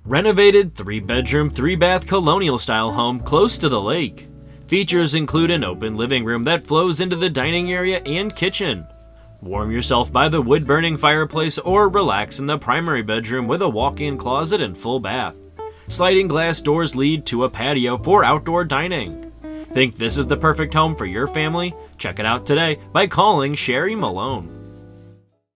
Renovated 3-bedroom, 3-bath Colonial Style home close to the lake. Features include an open living room that flows into the dining area and kitchen. Warm yourself by the wood-burning fireplace or relax in the primary bedroom with a walk-in closet and full bath. Sliding glass doors lead to a patio for outdoor dining. Think this is the perfect home for your family? Check it out today by calling Sherri Malone.